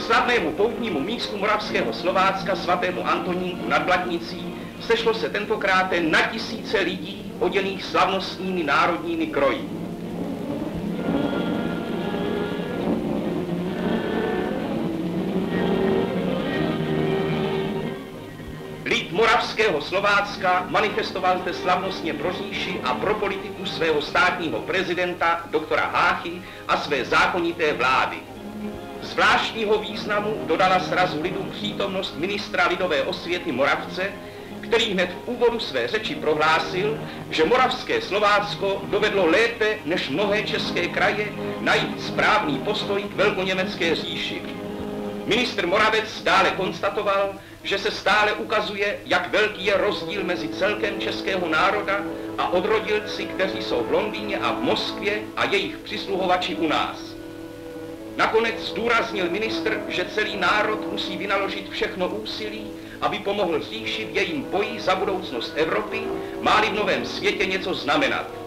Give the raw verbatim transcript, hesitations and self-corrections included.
slavnému poutnímu místu moravského Slovácka svatému Antonínku nad Blatnicí sešlo se tentokrát na tisíce lidí oděných slavnostními národními kroji. Lid moravského Slovácka manifestoval zde slavnostně pro říši a pro politiku svého státního prezidenta doktora Háchy a své zákonité vlády. Zvláštního významu dodala srazu lidu přítomnost ministra lidové osvěty Moravce, který hned v úvodu své řeči prohlásil, že moravské Slovácko dovedlo lépe než mnohé české kraje najít správný postoj k velkoněmecké říši. Ministr Moravec dále konstatoval, že se stále ukazuje, jak velký je rozdíl mezi celkem českého národa a odrodilci, kteří jsou v Londýně a v Moskvě a jejich přisluhovači u nás. Nakonec zdůraznil ministr, že celý národ musí vynaložit všechno úsilí, aby pomohl říši v jejím boji za budoucnost Evropy, má-li v novém světě něco znamenat.